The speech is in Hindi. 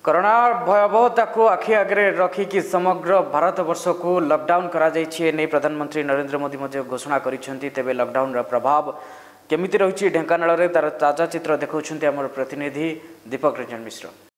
कोरोना भयावहता को आखि आगे रखिकी समग्र भारत वर्ष को लॉकडाउन करा नहीं प्रधानमंत्री नरेंद्र मोदी घोषणा करिसेंती। तेबे लॉकडाउन प्रभाव केमिति रही ढेंकानाल तार ताजा चित्र देखा आम प्रतिनिधि दीपक रंजन मिश्र।